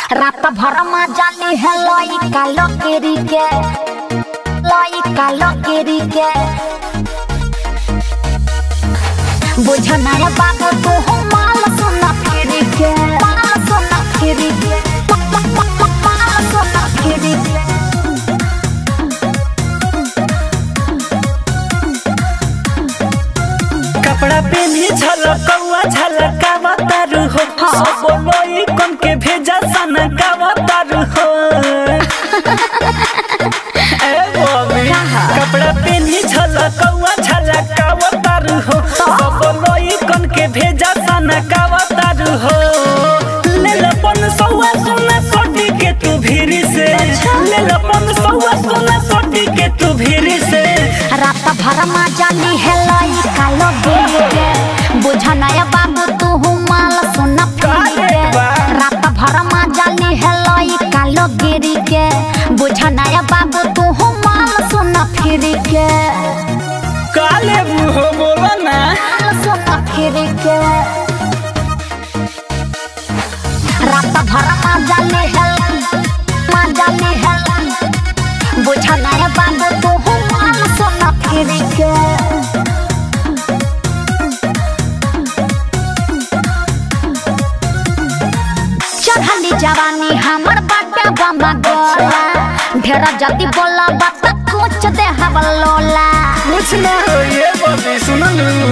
रात भर मजा ली है लइका लकेरी के बुझना है बाबू तू हो माल सोना फेरी के कपड़ा पहनी झलकौआ झलकावतारू हो सब लोई कम के भेजा सनकावतारू हो ए बॉबी कपड़ा पहनी झलकौआ झलकावतारू हो सब लोई कम के भेजा सनकावतारू हो ले लपन सौआ सोना सोटी के तू भीरी से ले लपन सौआ सोना सोटी के तू भीरी से रात भर मजा ली है लइका लकेरी के बुझना है बाबू तू हो माल सोना फेरी के रात भर मजा ली है लइका लकेरी के बुझना है बाबू तू हो माल सोना फेरी के काले मुहो बोला ना सोना फेरी के रात भर मजा ली है बुझना है बाबू तू हो माल सोना फेरी के चढ़ली जवानी हमर बाटे बमा गोला ढेरा जल्दी बोला बात कुछ दे हवल लोला कुछ ना हो ये बाबी सुनो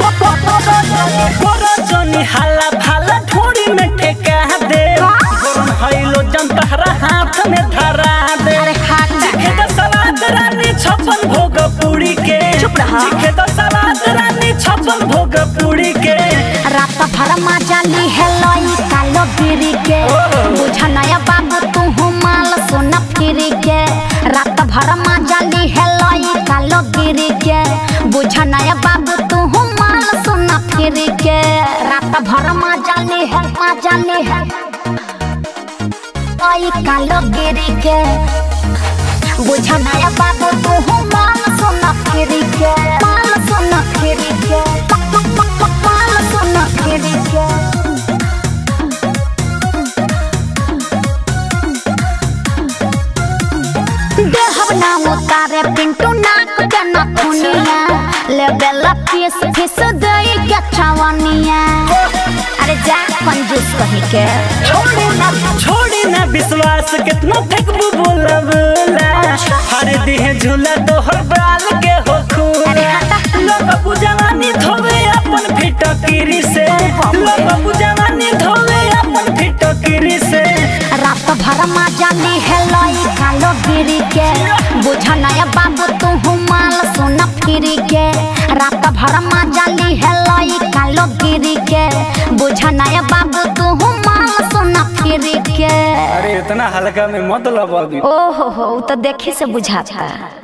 कोरा जनी हाला भाला थोड़ी में ठेका दे गरम हइलो जंतहरा हाथ में धरा दे दिखे तो सलाद रानी छप्पन भोग पूरी के चुप रहा दिखे तो सलाद रानी छप्पन भोग पूरी के रात भर मजा ली है लइका लकेरी के बुझना है बाबू तू हो माल सोना फेरी के रात भर मजा ली है लइका लकेरी के बुझना है बाबू तू हो माल सोना फेरी के रात भर मजा ली है लइका लकेरी के बुझना है बाबू तू हो माल सोना फेरी के माल सोना फेरी के देहब ना उतारे पिंटू नाक के नथुनिया ले बेला पीस फिस दई के छावनिया अरे जा कंजूस कही के छोड़ी ना विश्वास कितना फेंकबू बोला हर दिहे झूला तोहर बाल के हो खूला लोग बुझवानी धोवे अपन फिटकिरी से लोग बुझवानी धोवे अपन फिटकिरी से रात भर मजा ली है लइका लकेरी के बुझना है बाबू तू हो माल सोना फेरी के रात भर मजा ली है लइका लकेरी के बुझना है बाबू तू हो माल सोना फेरी के अरे इतना हल्का में मत लब अभी ओहो हो तो देखे से बुझाता